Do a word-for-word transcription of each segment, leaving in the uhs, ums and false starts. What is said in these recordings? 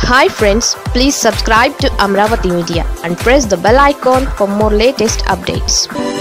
Hi friends, please subscribe to Amravati Media and press the bell icon for more latest updates.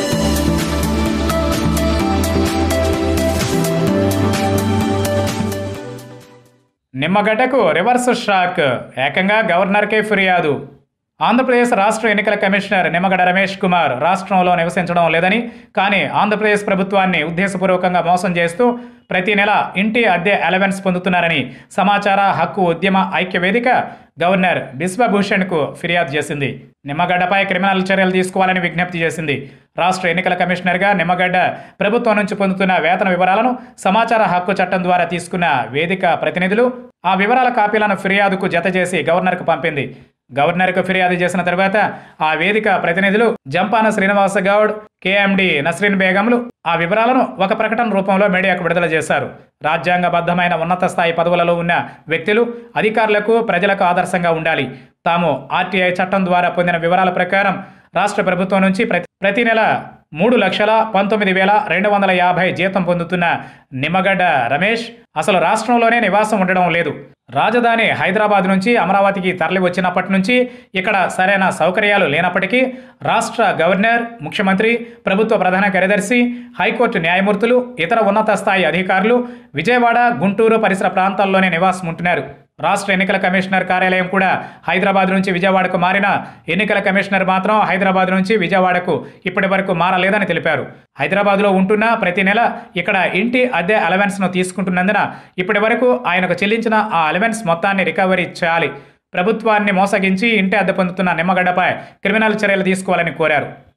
నిమ్మగడ్డకు reverse shock, ఏకంగా గవర్నర్కే ఫిర్యాదు. ఆంధ్రప్రదేశ్ రాష్ట్ర ఎన్నికల కమిషనర్ నిమ్మగడ్డ రమేష్ కుమార్ రాష్ట్రంలో నివసించడం లేదని, కానీ ఆంధ్రప్రదేశ్ ప్రభుత్వాన్ని ఉద్దేశపూర్వకంగా మోసం చేస్తూ ప్రతి నెల ఇంటి అద్దె అలవెన్స్ పొందుతున్నారని సమాచార హక్కు ఉద్యమ ఐక్య వేదిక గవర్నర్ బిశ్వభూషణ్కు ఫిర్యాదు చేసింది. నిమ్మగడ్డపై క్రిమినల్ చర్యలు తీసుకోవాలని విజ్ఞప్తి చేసింది. రాష్ట్ర ఎన్నికల కమిషనర్గా నిమ్మగడ్డ ప్రభుత్వం నుంచి పొందుతున్న వేతన వివరాలను సమాచార హక్కు చట్టం ద్వారా తీసుకున్న వేదిక ప్రతినిధులు ఆ వివరాల కాపీలను ఫిర్యాదుకు జతచేసి గవర్నర్కు పంపింది. గవర్నర్కు ఫిర్యాదు చేసిన తర్వాత ఆ వేదిక ప్రతినిధులు జంపాన శ్రీనివాస గౌడ్, కేఎండి నస్రీన్ బేగంలు ఆ వివరాలను ఒక ప్రకటన రూపంలో మీడియాకు విడుదల చేశారు. రాజ్యాంగబద్ధమైన ఉన్నత స్థాయి పదవులలో ఉన్న వ్యక్తులు, అధికారులకు, ప్రజలకు ఆదర్శంగా ఉండాలి. తాము ఆర్టీఐ చట్టం ద్వారా పొందిన వివరాల ప్రకారం రాష్ట్ర ప్రభుత్వం నుంచి ప్రతి ప్రతి నెల మూడు లక్షల పంతొమ్మిది వేల రెండు వందల యాభై జీతం పొందుతున్న నిమ్మగడ్డ రమేష్ అసలు రాష్ట్రంలోనే నివాసం ఉండడం లేదు. రాజధాని హైదరాబాద్ నుంచి అమరావతికి తరలి వచ్చినప్పటి నుంచి ఇక్కడ సరైన సౌకర్యాలు లేనప్పటికీ రాష్ట్ర గవర్నర్, ముఖ్యమంత్రి, ప్రభుత్వ ప్రధాన కార్యదర్శి, హైకోర్టు న్యాయమూర్తులు, ఇతర ఉన్నత స్థాయి అధికారులు విజయవాడ, గుంటూరు పరిసర ప్రాంతాల్లోనే నివాసం ఉంటున్నారు. రాష్ట్ర ఎన్నికల కమిషనర్ కార్యాలయం కూడా హైదరాబాద్ నుంచి విజయవాడకు మారిన ఎన్నికల కమిషనర్ మాత్రం హైదరాబాద్ నుంచి విజయవాడకు ఇప్పటి వరకు మారలేదని తెలిపారు. హైదరాబాద్లో ఉంటున్న ప్రతి నెల ఇక్కడ ఇంటి అద్దె అలవెన్స్ను తీసుకుంటున్నందున ఇప్పటి వరకు ఆయనకు చెల్లించిన ఆ అలవెన్స్ మొత్తాన్ని రికవరీ చేయాలి. ప్రభుత్వాన్ని మోసగించి ఇంటి అద్దె పొందుతున్న నిమ్మగడ్డపై క్రిమినల్ చర్యలు తీసుకోవాలని కోరారు.